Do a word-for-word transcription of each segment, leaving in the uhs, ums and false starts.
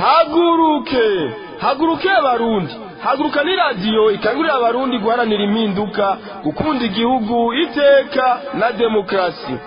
haguruke haguruke abarundi haguruka ni radiyo ikangurira abarundi guharanira impinduka gukunda igihugu iteka na demokarasi.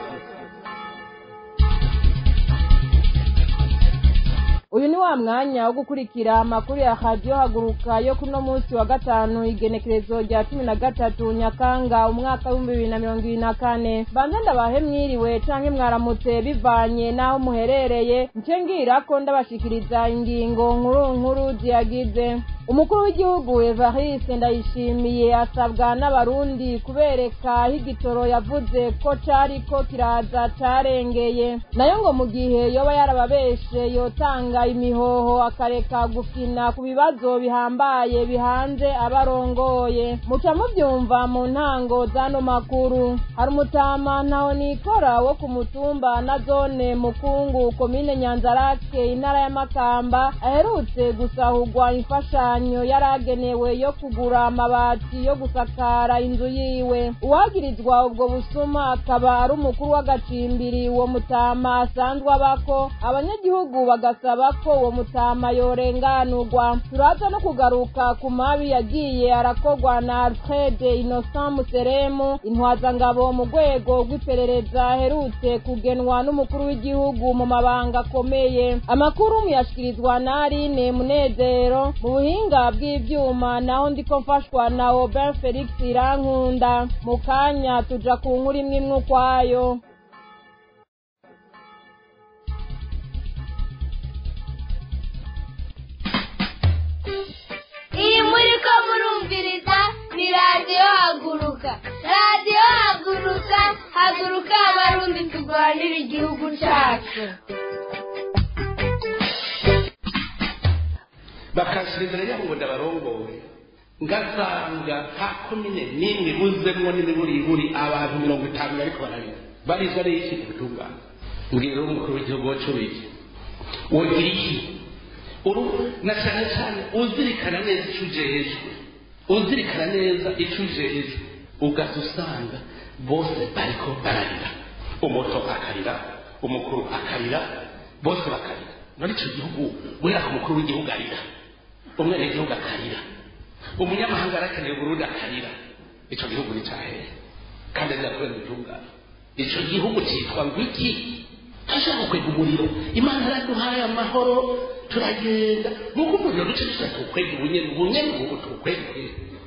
Uyu ni wa mwanya wo gukurikira amakuru ya radio haguruka yo kuno munsi wa gatanu igenekerezo rya cumi na gatatu Nyakanga umwaka wa bibiri na mirongo ibiri na kane. Banza ndabahe mwiriwe canke mwaramutse bivanye naho muherereye, nce ngira ko ndabashikiriza ingingo nkuru nkuru ziyagize. Umukuru w'igihugu Evariste Ndayishimiye asabwa n'abarundi kubereka higitoro yavuze ko cari ko kiraza carengeye, nayo ngo mu gihe yoba yarababeshe yotanga imihoho akareka gufina ku bibazo bihambaye bihanze abarongoye. Muca muvyumva mu ntango zano makuru. Hari umutama ntaho nikora wo ku mutumba na zone Mukungu komine Nyanzarake intara ya Makamba aherutse gusahurwa imfasha yaragenewe yo kugura amabati yo gusakara inzu yiwe. Uwagirizwa ubwo busuma akaba ari umukuru w'agacimbiri uwo mutama asanzwe abako, abanyagihugu bagasaba ko uwo mutama yorenganurwa. Turaza no kugaruka ku mabi yagiye arakogwa na Alfred Innocent Museremu, intwazangabo mu rwego rw'iperereza aherutse kugenwa n'umukuru w'igihugu mu mabanga akomeye. Amakuru muyashikirizwa na Aline Munezero, mu buhinga bw'ivyuma naho ndiko mfashwa na Aubin Felix Irankunda. Mu kanya tuja ku nkuru imwe imwe ukwayo. Iyi muriko murumviriza ni radio Haguruka. Radio Haguruka, haguruka abarundi turwanira igihugu cacu. bakashirira yabo ndabarongoye ngasanga ha komine nimwe buzemwo n'iburi buri abantu mirongo itanu ariko barari barizwa n'iki kutunga ngiro umukuru w'igihugu cyo biki wogira iki uru na cyane cyane uzirikana neza icuje hejuru uzirikana neza icuje hejuru ugatusanga bose bariko bararira umuto akarira umukuru akarira bose bakarira muri cyo gihugu wera ku mukuru w'igihugu arira umwe n'igihugu akarira umunyamahanga arakeneye Burundi akarira ico gihugu ni cyahe kandi ndakwenda itunga ico gihugu cyitwa ngwiki ashaka kwega umuriro Imana araduhaye amahoro turagenda nuko umuriro duce dushaka kwega ubunye ubunye ubutukwege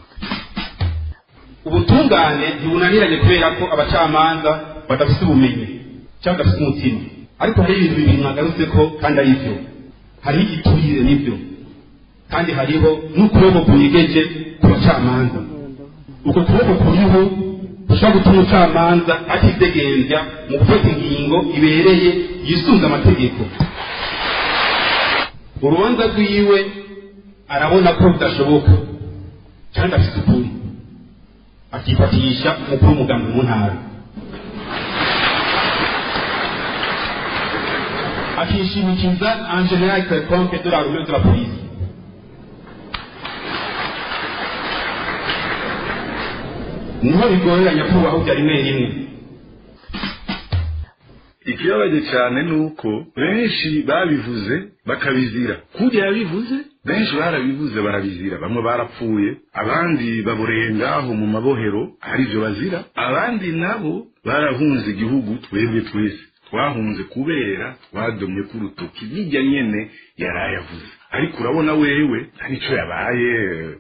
ubutungane ntibunaniranye kubera ko abacamanza badafite ubumenyi cyangwa badafite umutima, ariko hari ibintu bibiri mwagarutse ko kandi ari byo. Hari igiturire n'ibyo kandi hariho n'ukuboko kunyegeje ku bacamanza. Uko kuboko kuriho gushaka gutuma umucamanza atidegembya mu gufata ingingo ibereye yisunga amategeko. Urubanza rwiwe arabona ko bidashoboka kandi afite ukuri, akifatisha umukuru w'umugambi mu ntara, akishimikiza en général quelconque de la rumeur de la police. Niho bigorera nyakubahwa bya rimwe rimwe. Ikibabaje cyane nuko benshi babivuze bakabizira. Kujya yabivuze benshi barabivuze barabizira, bamwe barapfuye abandi baburengaho mu mabohero ari byo bazira, abandi nabo barahunze igihugu. Twebwe twese twahunze kubera twadomye ku rutoki bijya nyene yarayavuze, ariko urabona wewe ntacyo yabaye.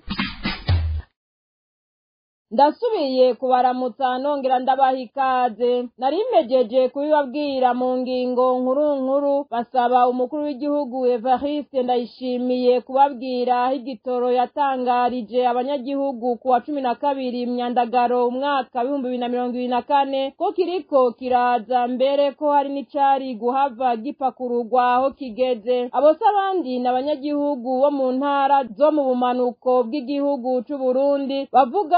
Ndasubiye kubaramutsa nongera ndabaha ikaze. Nari mejeje kubibabwira mu ngingo nkuru nkuru basaba umukuru w'igihugu Evariste Ndayishimiye kubabwira higitoro yatangarije abanyagihugu ku wa cumi na kabiri Myandagaro umwaka wa bibiri na mirongo ibiri na kane ko kiriko kiraza, mbere ko hari n'icari guhava gipakururwa aho kigeze. Abo sabandi n'abanyagihugu bo mu ntara zo mu bumanuko bw'igihugu c'u Burundi bavuga ko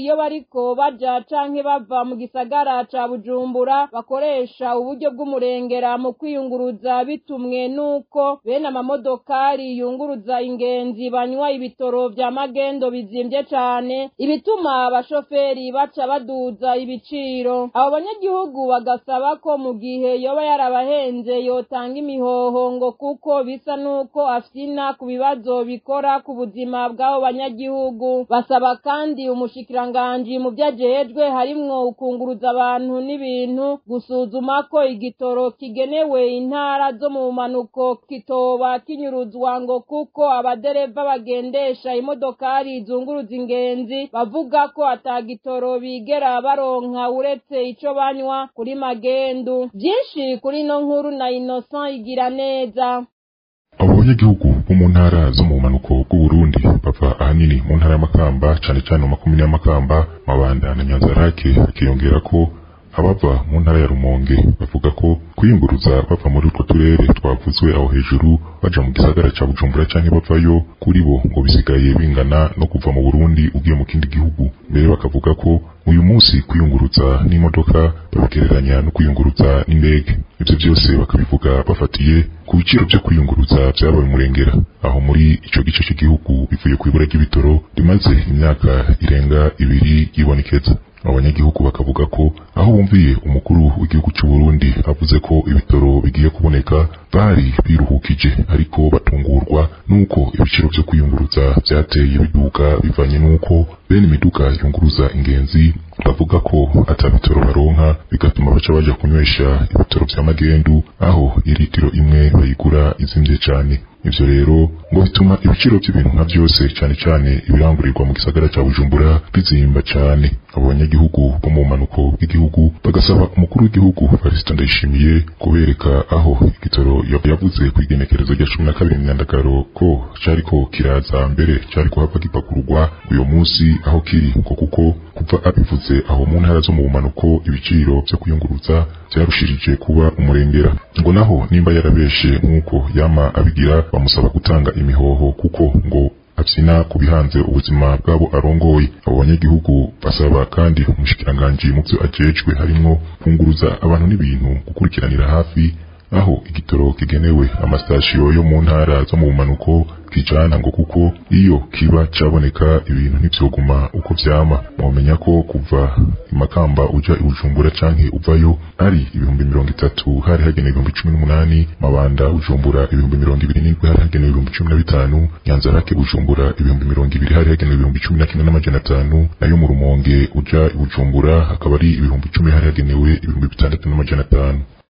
iyo bariko baja canke bava mu gisagara ca Bujumbura bakoresha uburyo bw'umurengera mu kwiyunguruza bitumwe nuko bene amamodokari yunguruza ingenzi banywa ibitoro vya magendo bizimvye cane ibituma abashoferi baca baduza ibiciro. Abo banyagihugu bagasaba ko mu gihe yoba yarabahenze yotanga imihoho ngo kuko bisa nuko afyina ku bibazo bikora ku buzima bw'abo banyagihugu. Basaba kandi umushikiranganji mu vyajejwe harimwo ukunguruza abantu n'ibintu gusuzuma ko igitoro kigenewe intara zo mu manuko kitoba kinyuruzwa ngo kuko abadereva bagendesha imodokari zunguruza ingenzi bavuga ko atagitoro bigera baronka uretse ico banywa kuri magendu. Vyinshi kuri no nkuru na Innocent igira neza. Abo banyagihugu bo mu ntara zo mu manuko bw'Uburundi bava ahanini mu ntara y'Amakamba cane cane mu makomine y'Amakamba, Mabanda na Nyanzarake, akiyongera ko abava mu ntara ya Rumonge bavuga ko kwiyunguruza bava muri utwo turere twavuzwe aho hejuru baja mu gisagara ca Bujumbura canke bavayo kuri bo ngo bisigaye bingana no kuva mu Burundi ugiye mu kindi gihugu. Mbere bakavuga ko uyu munsi kwiyunguruza n'imodoka babigereranya no kwiyunguruza n'indege. Ivyo byose bakabivuga bafatiye ku biciro byo kwiyunguruza vyabaye umurengera aho muri ico gice cy'igihugu bivuye ku ibura ry'ibitoro rimaze imyaka irenga ibiri yibonekeza. Abanyagihugu bakavuga ko aho bumviye umukuru w'igihugu cy'u Burundi avuze ko ibitoro bigiye kuboneka bari biruhukije, ariko batungurwa nuko ibiciro byo kwiyunguruza byateye biduka bivanye nuko bene imiduga yunguruza ingenzi bavuga ko atabitoro baronka, bigatuma baca baja kunywesha ibitoro vya magendu aho iritiro imwe bayigura izimvye cane. Ivyo rero ngo bituma ibiciro by'ibintu nka byose cane cane ibirangurirwa mu gisagara ca Bujumbura bizimba cane. Abo banyagihugu bo mu manuko bw'igihugu bagasaba umukuru w'igihugu Felicite Ndayishimiye kubereka aho igitoro yavuze ku igenekerezo rya cumi na kabiri Myandagaro ko cariko kiraza mbere cariko hava gipakururwa uyo munsi aho kiri, ngo kuko kuva abivuze aho mu ntara zo mu manuko ibiciro byo kuyunguruza byarushirije kuba umurengera. Ngo naho nimba yarabeshe nkuko yama abigira bamusaba gutanga imihoho kuko ngo afyina kubihanze ubuzima bwabo arongoye. Abo banyagihugu basaba kandi umushikiranganji mu byo ajejwe harimwo kunguruza abantu n'ibintu gukurikiranira hafi aho igitoro kigenewe amastashiyo yo mu ntara zo mu manuko kijana, ngo kuko iyo kiba caboneka ibintu ntivyoguma uko vyama. Mwomenya ko kuva Imakamba uja i Bujumbura canke uvayo ari ibihumbi mirongo itatu hari hagenewe ibihumbi cumi n'umunani, Mabanda Bujumbura ibihumbi mirongo ibiri n'indwi hari hagenewe ibihumbi cumi na bitanu, Nyanzarake Bujumbura ibihumbi mirongo ibiri hari hagenewe ibihumbi cumi na kimwe n'amajana atanu, nayo mu Rumonge uja i Bujumbura hakaba ari ibihumbi cumi hari hagenewe ibihumbi bitandatu n'amajana atanu.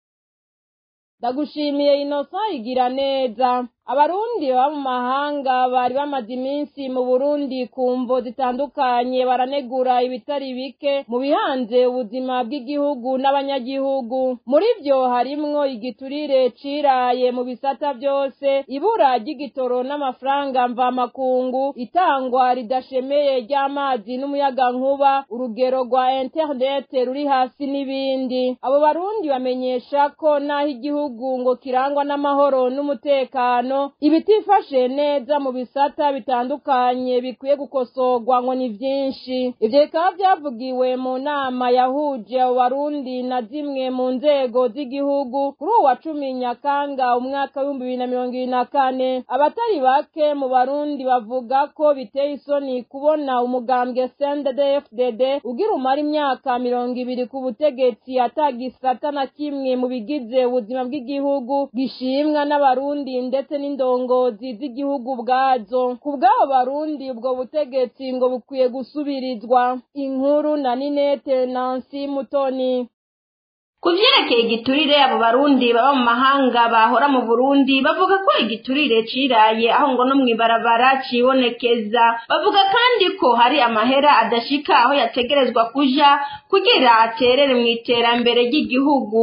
Ndagushimiye Innocent igira neza. Abarundi baba mu mahanga bari bamaze iminsi mu Burundi kumvo zitandukanye baranegura ibitari bike mu bihanze ubuzima bw'igihugu n'abanyagihugu. Muri byo harimwo igiturire ciraye mu bisata byose, ibura ry'igitoro n'amafaranga mva makungu, itangwa ridashemeye ry'amazi n'umuyaga nkuba, urugero rwa internet ruri hasi n'ibindi. Abo barundi bamenyesha ko naho igihugu ngo kirangwa n'amahoro n'umutekano, ibitifashe neza mu bisata bitandukanye bikwiye gukosorwa ngo ni vyinshi. Ivyo bikaba vyavugiwe mu nama yahuje abarundi na zimwe mu nzego z'igihugu kuri uwa cumi Nyakanga umwaka w'ibihumbi bibiri na mirongo ibiri na kane. Abatari bake mu barundi bavuga ko biteye isoni kubona umugambwe C N D D F D D ugira umara imyaka mirongo ibiri ku butegetsi atagisata na kimwe mu bigize ubuzima bw'igihugu gishimwa n'abarundi ndetse n'indongozi z'igihugu bwazo. Ku bw'abo barundi ubwo butegetsi ngo bukwiye gusubirizwa. Inkuru na Ninete Nancy Mutoni. Kuvyerekeye igiturire abo barundi baba mu mahanga bahora mu Burundi bavuga ko igiturire ciraye aho ngo no mwibarabara cibonekeza. Bavuga kandi ko hari amahera adashika aho yategerezwa kuja kugira aterere mu iterambere ry'igihugu.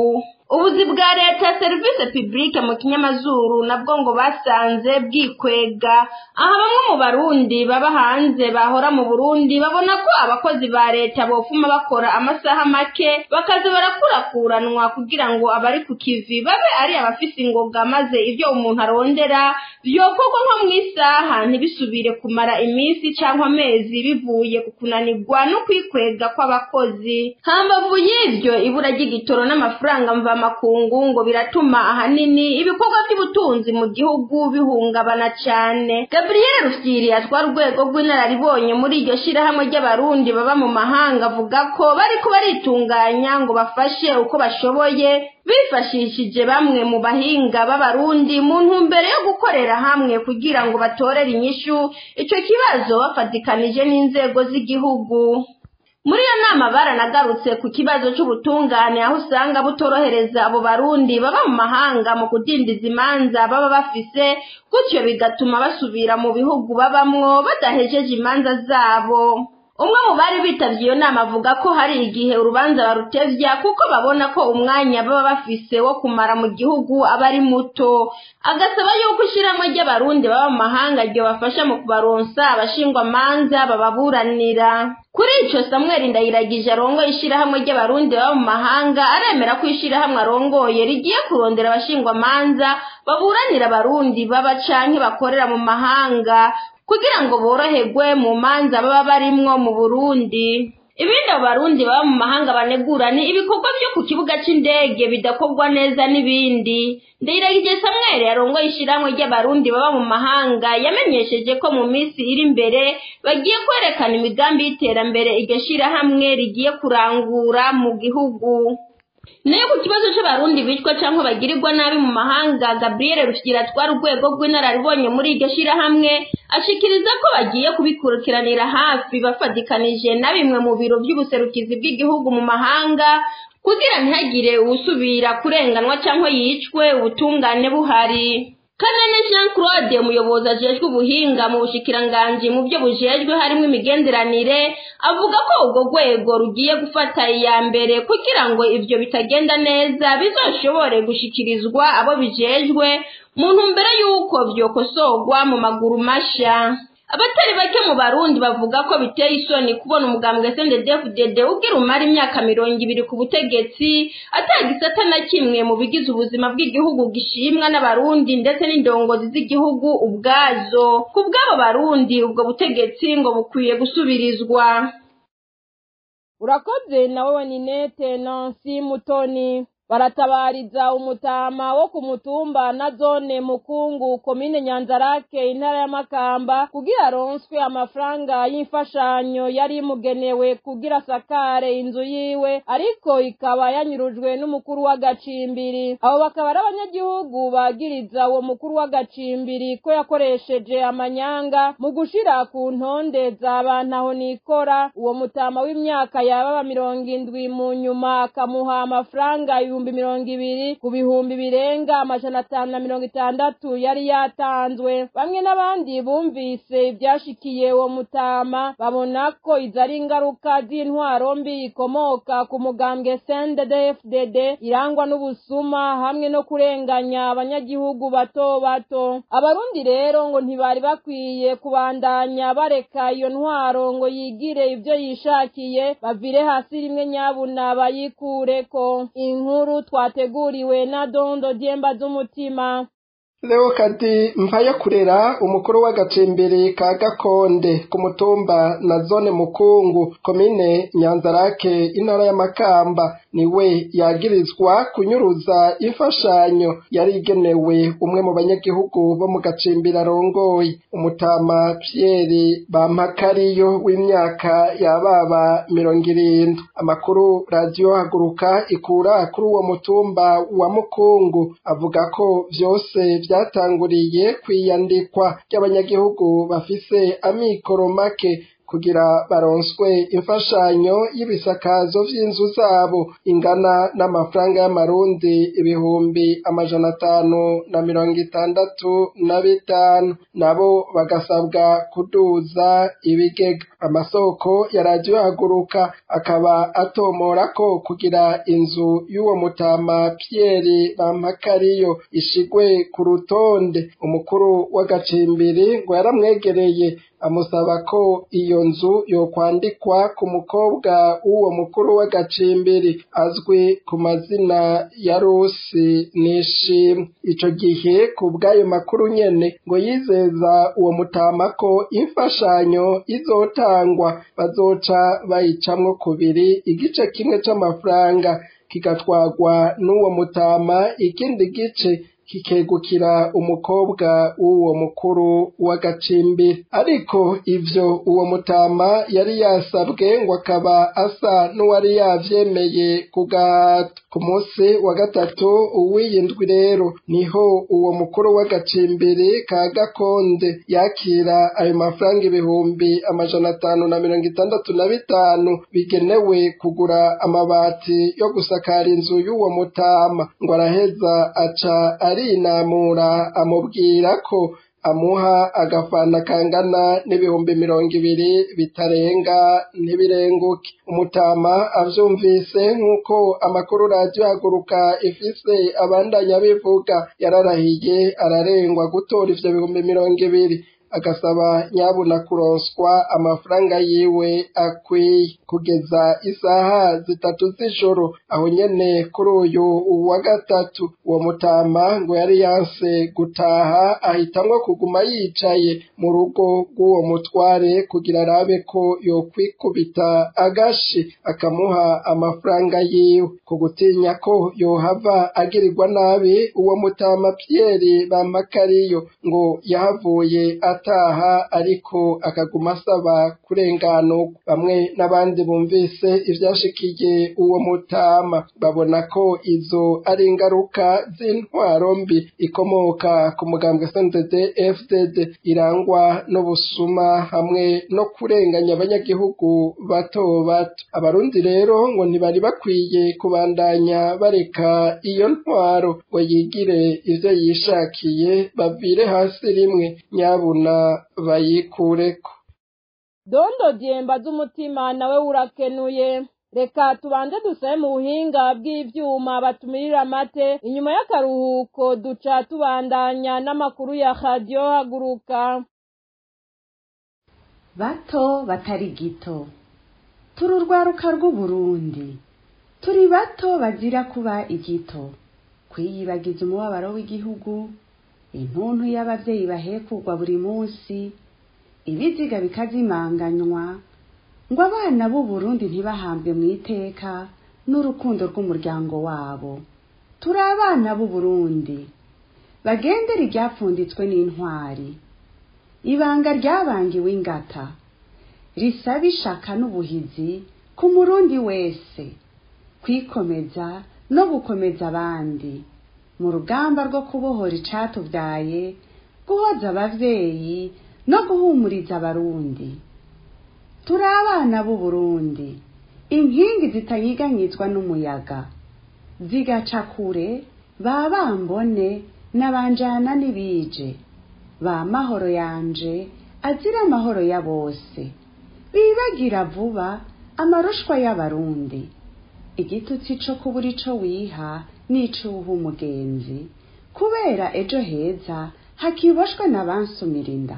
ubuzi bwa leta service publique mu kinyamazuru nabwo ngo basanze bwikwega. Aha bamwe mu barundi baba hanze bahora mu Burundi babona ko abakozi ba leta bofuma bakora amasaha make bakaza barakurakuranwa kugira ngo abari ku kivi babe ari abafise ingoga, maze ivyo umuntu arondera byokorwa nko mu isaha ntibisubire kumara iminsi cyangwa amezi bivuye ku kunanirwa no kwikwega kw'abakozi. Hambavu y'ivyo ibura ry'igitoro n'amafaranga mva makungu ngo biratuma ahanini ibikorwa by'ubutunzi mu gihugu bihungabana cyane. Gabriel Rufyiri atwara urwego rw'inararibonye muri iryo shirahamwe ry'abarundi baba mu mahanga avuga ko bari ko baritunganya ngo bafashe uko bashoboye bifashishije bamwe mu bahinga b'abarundi mu ntumbero yo gukorera hamwe kugira ngo batorere inyishu ico kibazo bafatikanije n'inzego z'igihugu. Muri iyo nama baranagarutse ku kibazo c'ubutungane aho usanga butorohereza abo barundi baba mu mahanga mu kudindiza imanza baba bafise, gutyo bigatuma basubira mu bihugu babamwo badahejeje imanza zabo. Umwe mu bari bitavye iyo nama avuga ko hari igihe urubanza barutevya kuko babona ko umwanya baba bafise wo kumara mu gihugu aba ari muto. Agasaba yuko ishiramwe ry'abarundi baba mu mahanga ryo bafasha mu kubaronsa abashingwa manza bababuranira. Kuri ico Samuel Ndayiragije arongoye ishirahamwe ry'abarundi baba mu mahanga aremera ko ishirahamwe arongoye rigiye kurondera abashingwa manza baburanira abarundi baba canke bakorera mu mahanga kugira ngo boroherwe mu manza baba barimwo mu Burundi. Ibindi abarundi baba mu mahanga banegura ni ibikorwa byo ku kibuga c'indege bidakorwa neza n'ibindi. Ndayiragije Samuel arongoye ishiramwe ry'abarundi baba mu mahanga yamenyesheje ko mu minsi iri imbere bagiye kwerekana imigambi y'iterambere iryo shirahamwe rigiye kurangura mu gihugu. Nayo ku kibazo c'abarundi bicwa canke bagirirwa nabi mu mahanga, Gabriel Rufyiri atwara urwego rw'inararibonye muri iryo shirahamwe ashikiriza ko bagiye kubikurikiranira hafi bafadikanije na bimwe mu biro by'ubuserukizi bw'igihugu mu mahanga kugira ntihagire uwusubira kurenganwa canke yicwe ubutungane buhari. Kanene Jean Claude umuyobozi ajejwe ubuhinga mu bushikiranganji mu byo bujejwe harimo imigenderanire avuga ko ubwo rwego rugiye gufata iya mbere kugira ngo ivyo bitagenda neza bizoshobore gushikirizwa abo bijejwe mu ntumbero y'uko vyokosorwa mu maguru masha. Abatari bake mu Barundi bavuga ko biteye isoni kubona umugambwe S N D D F D D ugira umara imyaka mirongo ibiri ku butegetsi atagisata na kimwe mu bigize ubuzima bw'igihugu gishimwa n'abarundi ndetse n'indongozi z'igihugu ubwazo. Ku bw'abo Barundi ubwo butegetsi ngo bukwiye gusubirizwa. Urakoze nawe Waninete Nancy Mutoni. Baratabariza umutama wo ku mutumba na zone Mukungu komine Nyanzarake intara ya Makamba kugira ronswe amafaranga y'imfashanyo yari mugenewe kugira sakare inzu yiwe ariko ikaba yanyurujwe n'umukuru w'agacimbiri. Abo bakaba ari abanyagihugu bagiriza uwo mukuru w'agacimbiri ko yakoresheje amanyanga mu gushira ku ntonde z'abantu aho nikora. Uwo mutama w'imyaka yaba mirongo indwi mu nyuma akamuha amafaranga mirongo ibiri ku bihumbi birenga amajana atanu na mirongo itandatu yari yatanzwe. Bamwe n'abandi bumvise ibyashikiye uwo mutama babona ko izari ingaruka z'intwaro mbi ikomoka ku mugambwe S N D D F D D irangwa n'ubusuma hamwe no kurenganya abanyagihugu bato bato. Abarundi rero ngo ntibari bakwiye kubandanya bareka iyo ntwaro ngo yigire ibyo yishakiye bavire hasi rimwe nyabuna bayikureko. Inkuru twateguriwe na Dondo Diemba z'umutima. Leo Kadi Mpaya Kurera umukuru w'agacimbiri ka Gakonde ku mutumba na zone Mukungu komine Nyanzarake intara ya Makamba niwe yagirizwa kunyuruza imfashanyo yari igenewe umwe mu banyagihugu bo mu gacimbiri arongoye. Umutama Pierre Bampakariyo w'imyaka yababa mirongo irindwi. Amakuru radio Haguruka ikura kuri uwo mutumba wa Mukungu avuga ko vyose byatanguriye kwiyandikwa ry'abanyagihugu bafise amikoro make kugira baronswe imfashanyo y'ibisakazo vy'inzu zabo ingana n'amafaranga y'amarundi ibihumbi amajana atanu na mirongo itandatu na bitanu nabo bagasabwa kuduza ibigega. Amasoko ya radiyo haguruka akaba atomora ko kugira inzu y'uwo mutama Pierre Bampakariyo ishigwe ku rutonde umukuru w'agacimbiri ngo yaramwegereye amusaba ko iyo nzu yokwandikwa ku mukobwa w'uwo mukuru w'agacimbiri azwi ku mazina ya Rusi Nishimwe. Ico gihe ku bw'ayo makuru nyene ngo yizeza uwo mutama ko imfashanyo izotangwa bazoca bayicamwo kubiri, igice kimwe c'amafaranga kigatwagwa n'uwo mutama, ikindi gice kikegukira umukobwa w'uwo mukuru w'agacimbiri. Ariko ivyo uwo mutama yari yasabwe ngo akaba asa n'uwari yavyemeye ku gahato. Ku munsi wa gatatu w'iyindwi rero niho uwo mukuru w'agacimbiri ka Gakonde yakira ayo mafaranga ibihumbi amajana atanu na mirongo itandatu na bitanu bigenewe kugura amabati yo gusakara inzu y'uwo mutama, ngo araheza aca arinamura amubwira ko amuha agafana kangana n'ibihumbi mirongo ibiri bitarenga ntibirenguke. Umutama avyumvise nk'uko amakuru radiyo haguruka ifise abandanya bivuga, yararahiye ararengwa gutora ivyo bihumbi mirongo ibiri, agasaba nyabuna kuronswa amafaranga yiwe akwiye. Kugeza isaha zitatu z'ijoro aho nyene kuri uyu wa gatatu uwo mutama ngo yari yanse gutaha, ahitamwo kuguma yicaye mu rugo rw'uwo mutware kugira arabe ko yokwikubita agashi akamuha amafaranga yiwe. Ku gutinya ko yohava agirirwa nabi, uwo mutama Pierre Bampakariyo ngo yahavuye ataha, ariko akaguma asaba kurenganurwa. Bamwe n'abandi bumvise ivyashikiye uwo mutama babona ko izo ari ingaruka z'intwaro mbi ikomoka ku mugambwe C N D D F D D irangwa n'ubusuma hamwe no kurenganya abanyagihugu bato bato. Abarundi rero ngo ntibari bakwiye kubandanya bareka iyo ntwaro ngo yigire ivyo yishakiye, bavire hasi rimwe, nyabuna bayikureko. Dondo Diemba z'umutima nawe urakenuye. Reka tubanze dusabe mu buhinga bw'ivyuma batumirira amate, inyuma y'akaruhuko duca tubandanya n'amakuru ya radiyo haguruka. Bato batari gito, turi urwaruka rw'Uburundi, turi bato bazira kuba igito, kwiyibagiza umubabaro w'igihugu, intuntu y'abavyeyi bahekurwa buri munsi, ibiziga bikazimanganywa, ngo abana b'u Burundi ntibahambwe mu iteka n'urukundo rw'umuryango wabo. Turi abana b'u Burundi bagendera iryapfunditswe n'intwari, ibanga ryabangiwe ingata, risaba ishaka n'ubuhizi ku murundi wese, kwikomeza no gukomeza abandi mu rugamba rwo kubohora icatuvyaye, guhoza abavyeyi no guhumuriza abarundi. Turi abana b'u Burundi, inkingi zitanyiganyizwa n'umuyaga, zigaca kure ba bambone n'abanjana n'ibije, ba mahoro yanje azira amahoro ya bose, bibagira vuba amarushwa y'abarundi, igitutsi co kubura ico wiha n'icuha umugenzi, kubera ejo heza hakiboshwe n'abansumira inda.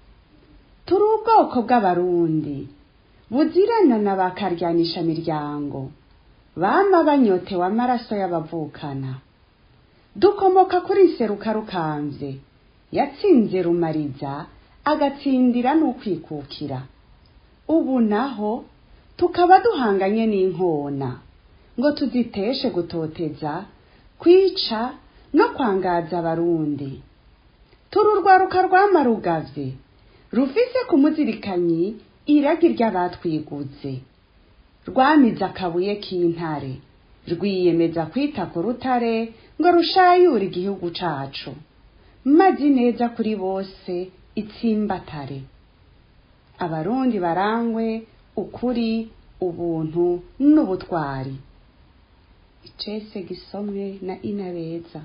Turi ubwoko bw'abarundi buzirana na bakaryanisha miryango, bama banyotewe amaraso y'abavukana. Dukomoka kuri Nseruka Rukamvye yatsinze Rumariza agatsindira n'ukwikukira. Ubu naho tukaba duhanganye n'inkona ngo tuziteshe gutoteza, kwica no kwangaza abarundi. Turi urwaruka rw'amarugavye rufise ku muzirikanyi iragi ry'abatwiguze, rwamize akabuye k'intare, rwiyemeza kwita ku rutare ngo rushayure igihugu cacu, mazi neza kuri bose itsimbatare. abarundi barangwe ukuri ubuntu n'ubutwari. Icese gisomwe na Inabeza.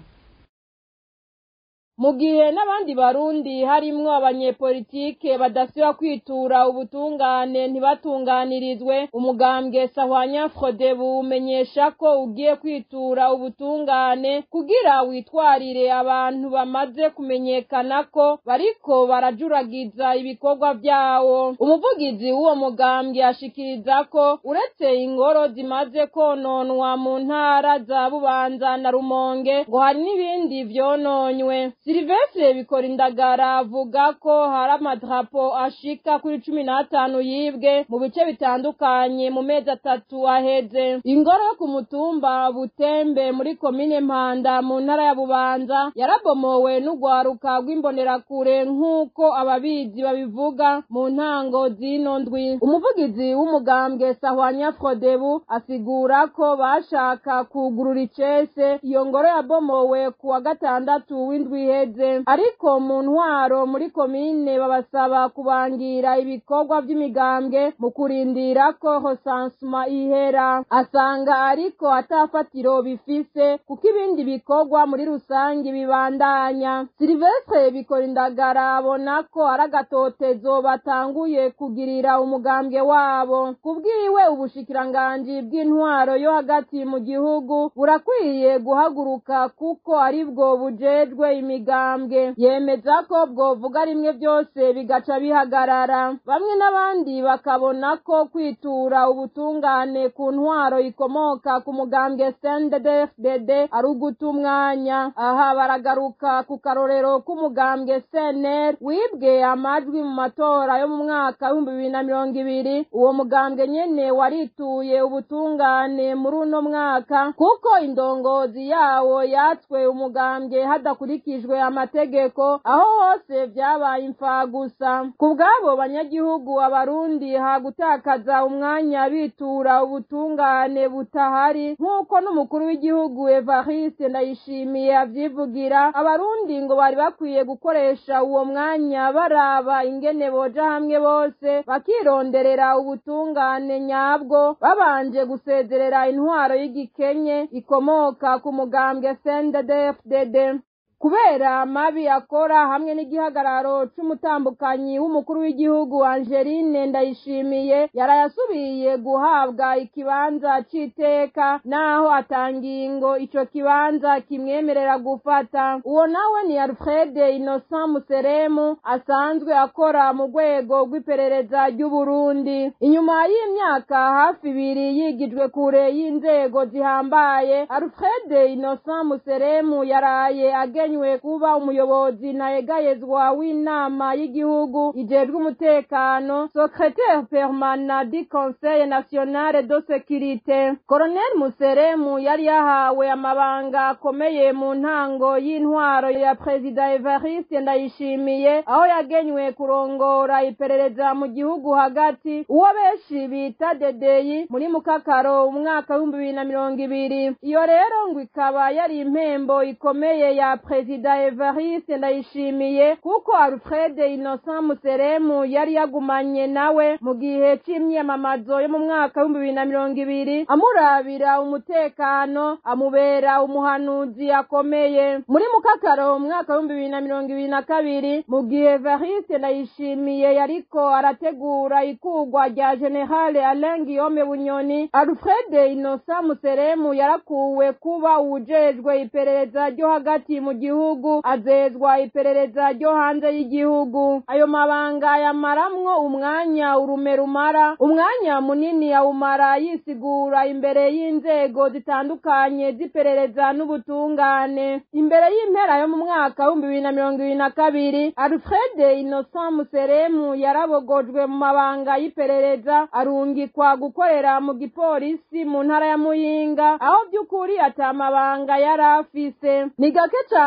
mu gihe n'abandi barundi harimwo abanyepolitike badasiba kwitura ubutungane ntibatunganirizwe, umugambwe Sahwanya Frodebu umenyesha ko ugiye kwitura ubutungane kugira witwarire abantu bamaze kumenyekana ko bariko barajuragiza ibikorwa vyawo. Umuvugizi w'uwo mugambwe ashikiriza ko uretse ingoro zimaze kononwa mu ntara za Bubanza na Rumonge ngo hari n'ibindi vyononywe. Silvestre Bikorindagara avuga ko hari amadrapo ashika kuri cumi n'atanu yibwe mu bice bitandukanye mu mezi atatu aheze. Ingoro yo ku mutumba Butembe muri komine Mpanda mu ntara ya Bubanza yarabomowe n'ugwaruka rw'imbonerakure nk'uko ababizi babivuga mu ntango zino ndwi. Umuvugizi w'umugambwe Sahwanya Frodebu asigura ko bashaka kugurura icese iyo ngoro yabomowe ku wa gatandatu w'indwi heze, ariko mu ntwaro muri komine babasaba kubangira ibikorwa by'imigambwe mu kurindira ko recensement ihera. Asanga ariko atafatiro bifise kuko ibindi bikorwa muri rusangi bibandanya. Silvestre Bikorindagara abona ko ari agatotezo batanguye kugirira umugambwe wabo. Kubwiwe ubushikiranganji bw'intwaro yo hagati mu gihugu burakwiye guhaguruka kuko ari bwo bujejwe imigambwe. Yemeza ko bwovuga rimwe byose bigaca bihagarara. Bamwe n'abandi bakabona ko kwitura ubutungane ku ntwaro ikomoka ku mugambwe C N D D F D D ari uguta umwanya. Aha baragaruka ku karorero k'umugambwe C N L wibwe amajwi mu matora yo mu mwaka w'ibihumbi bibiri na mirongo ibiri. Uwo mugambwe nyene warituye ubutungane muri uno mwaka kuko indongozi yawo yatswe umugambwe hadakurikijwe amategeko, aho hose vyabaye imfa gusa. Ku bwabo banyagihugu abarundi hagutakaza umwanya bitura ubutungane butahari nk'uko n'umukuru w'igihugu Evariste Ndayishimiye avyivugira. Abarundi ngo bari bakwiye gukoresha uwo mwanya baraba ingene boja hamwe bose bakironderera ubutungane nyabwo babanje gusezerera intwaro y'igikenye ikomoka ku mugambwe C N D D F D D. Kubera amabi akora hamwe n'igihagararo c'umutambukanyi w'umukuru w'igihugu Angeline Ndayishimiye yarayasubiye guhabwa ikibanza c'iteka naho atangingo ico kibanza kimwemerera gufata. Uwo nawe ni Alfred Innocent Museremu asanzwe akora mu rwego rw'iperereza ry'u Burundi. Inyuma y'imyaka hafi ibiri yigijwe kure y'inzego zihambaye, Alfred Innocent Museremu yaraye agenye kuba umuyobozi ntayegayezwa w'inama y'igihugu ijejwe umutekano, secrétaire permanent du Conseil national de sécurité. Colonel Museremu yari yahawe amabanga akomeye mu ntango y'intwaro ya Perezida Evariste Ndayishimiye, aho yagenywe kurongora iperereza mu gihugu hagati, uwo benshi bita Dedeyi muri Mukakaro umwaka w'ibihumbi bibiri na mirongo ibiri. Iyo rero ngo ikaba yari impembo ikomeye ya Perezida Evariste Ndayishimiye kuko Alfred Innocent Museremu yari yagumanye nawe mu gihe c'imyamamazo yo mu mwaka w'ibihumbi bibiri na mirongo ibiri, amurabira umutekano, amubera umuhanuzi akomeye. Muri Mukakaro umwaka w'ibihumbi bibiri na mirongo ibiri na kabiri, mu gihe Evariste Ndayishimiye yariko arategura ikugwa rya General Alain Guillaume Bunyoni, Alfred Innocent Museremu yarakuwe kuba uwujejwe iperereza ryo hagati mu gihugu azezwa iperereza ryo hanze y'igihugu. Ayo mabanga yamaramwo umwanya urume rumara, umwanya munini yawumara yisigura imbere y'inzego zitandukanye z'iperereza n'ubutungane. Imbere y'impera yo mu mwaka w'ibihumbi bibiri na mirongo ibiri na kabiri, Alfred Innocent Museremu yarabogojwe mu mabanga y'iperereza arungikwa gukorera mu gipolisi mu ntara ya Muyinga, aho by'ukuri atamabanga yari afise. Ni gake cane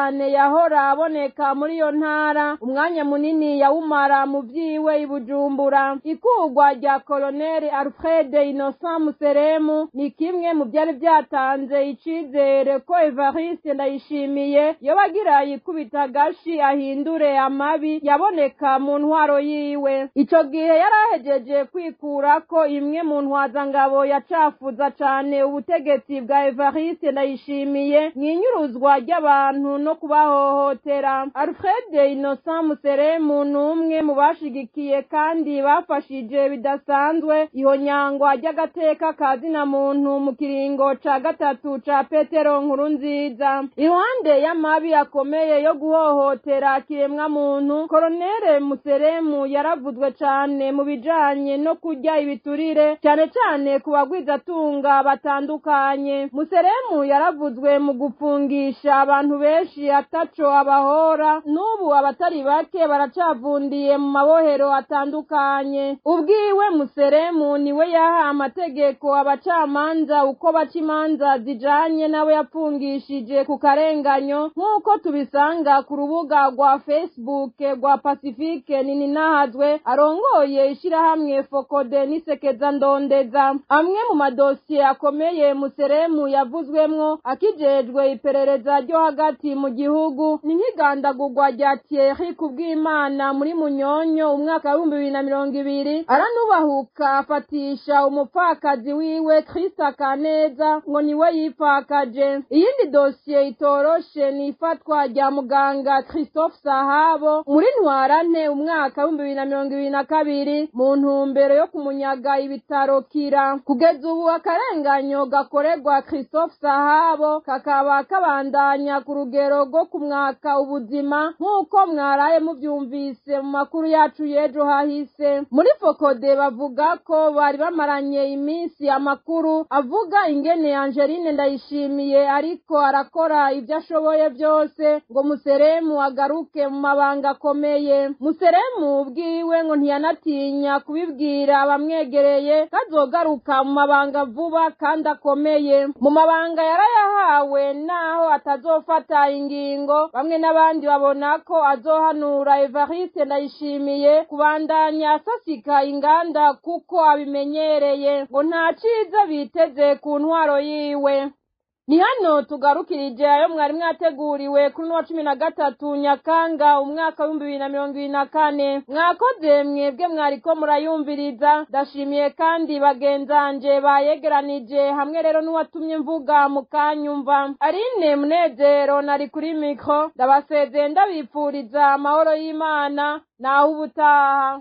cane yahora aboneka muri iyo ntara umwanya munini yawumara mu vyiwe i Bujumbura. Ikurwa rya Colonel Alfred Innocent Museremu ni kimwe mu byari byatanze icizere ko Evariste Ndayishimiye yobagira yikubita agashi ahindure amabi yaboneka mu ntwaro yiwe. Ico gihe yarahejeje kwikura ko imwe mu ntwazangabo yacafuza cane ubutegetsi bwa Evariste Ndayishimiye mwinyuruzwa ry'abantu no kubahohotera. Alfred Innocent Museremu numwe mu bashigikiye kandi bafashije bidasanzwe ihonyangwa ry'agateka kazina muntu mu kiringo ca gatatu ca Petero Nkurunziza. Iruhande y'amabi akomeye yo guhohotera kiremwa muntu, Colonel Museremu yaravuzwe cane mu bijanye no kurya ibiturire cyane cyane ku bagwizatunga batandukanye. Museremu yaravuzwe mu gupfungisha abantu benshi ataco abahora, n'ubu abatari bake baracavundiye mu mabohero atandukanye. Ubwiwe Museremu niwe yaha amategeko abacamanza uko baca imanza zijanye nawe yapfungishije ku karenganyo, nk'uko tubisanga ku rubuga rwa Facebook rwa Pacifique Nininahazwe arongoye ishirahamwe Fokode n'isekeza ndondeza. Amwe mu madosiye akomeye Museremu yavuzwemwo akijejwe iperereza ryo hagati mu gihugu ni nk'igandagurwa rya Thierry Kubwimana muri Munyonyo umwaka wa bibiri na mirongo ibiri, aranubahuka afatisha umupfakazi wiwe Krista Kaneza ngo niwe yipfakaje. Iyindi dosiye itoroshe ni ifatwa rya muganga Christophe Sahabo muri Ntwarante umwaka wa bibiri na mirongo ibiri na kabiri mu ntumbero yo kumunyaga ibitaro Kira. Kugeza ubu akarenganyo gakorerwa Christophe Sahabo kakaba kabandanya ku rugero rwo kumwaka ubuzima nk'uko mwaraye muvyumvise mu makuru yacu y'ejo hahise. Muri Fokode bavuga ko bari bamaranye iminsi amakuru avuga ingene Angeline Ndayishimiye ariko arakora ibyo ashoboye byose ngo Museremu agaruke mu mabanga akomeye. Museremu ubwiwe ngo ntiyanatinya kubibwira abamwegereye kazogaruka mu mabanga vuba kandi akomeye. Mu mabanga yarayahawe naho atazofata ingingo, bamwe n'abandi babona ko azohanura Evariste Ndayishimiye kubandanya asasika inganda kuko abimenyereye ngo nta ciza biteze ku ntwaro yiwe. Ni hano tugarukirije ayo mwari mwateguriwe kuri wa cumi na gatatu Nyakanga umwaka wa bibiri na mirongo ibiri na kane. Mwakoze mwebwe mwariko murayumviriza, ndashimiye kandi bagenzanje bayegeranije hamwe rero n'uwatumye mvuga mukanyumva. Arine Munezero nari kuri mikro, ndabasezeye ndabipfuriza amahoro y'Imana naho ubutaha.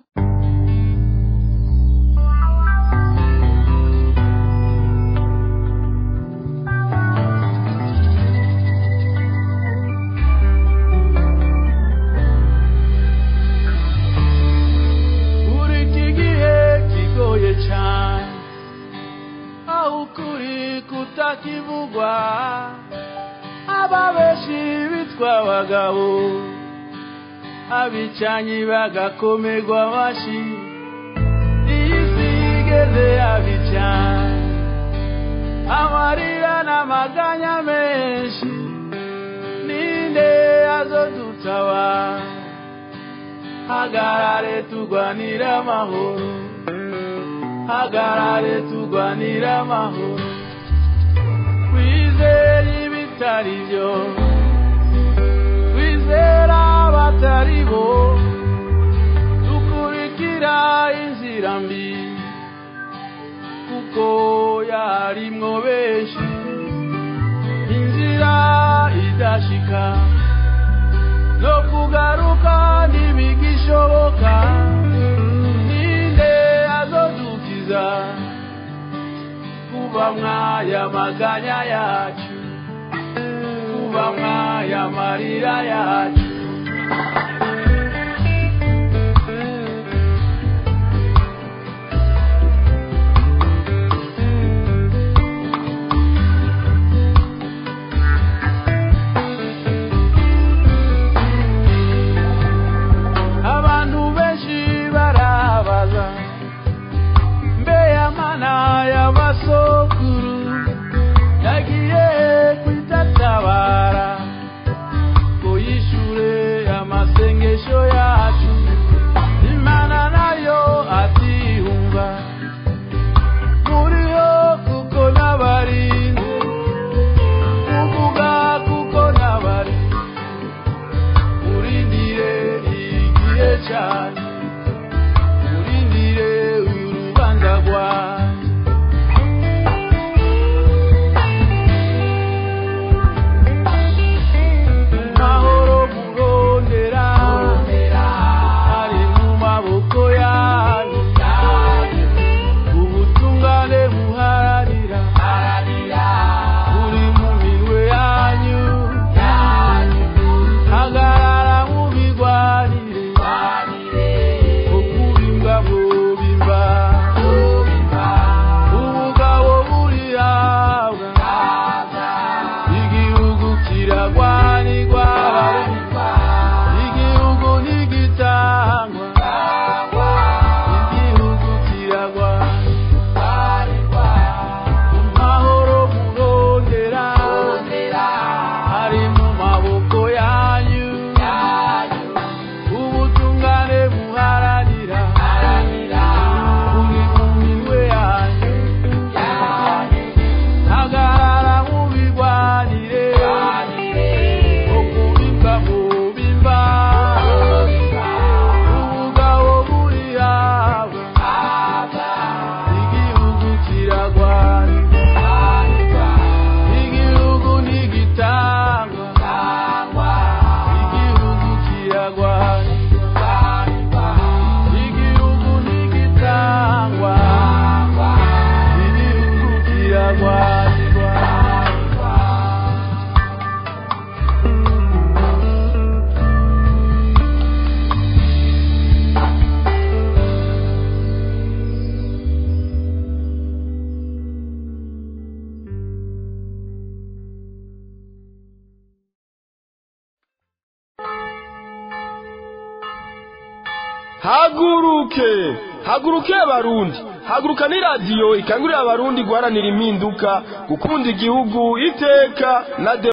Ukuri kutakivugwa ababeshi bitwa abagabo abicanyi bagakomerwa amashi iyisigeze abicanye amarira n'amaganya menshi ninde azodutawa hagarare tugwanira amahoro hagarare tugwanira amahoro wizeye ibitari byo wizera abatari bo dukurikira inzira mbi kuko yarimwo benshi inzira idashika no kugaruka ntibigishoboka kuba mwaya maganya yacu kuba mwaya marira yacu abantu benshi barabaza y'amasokuru yagiye kwitatabara kiragwanirwa igihugu ntigitangwa igihugu kiragwanirwa amahoro murondera ari mu maboko yanyu ubutungane muharanira buri mu minwe yanyu hagarara mubirwanire okubimba mubimba ubugabo buri hawe igihugu kiragwanirwa igihugu ntigitangwa igihugu kiragwanirwa igihugu ntigitangwa igihugu kiragwanirwa haguruke haguruke abarundi haguruka ni radiyo ikangurira abarundi guharanira impinduka gukunda igihugu iteka na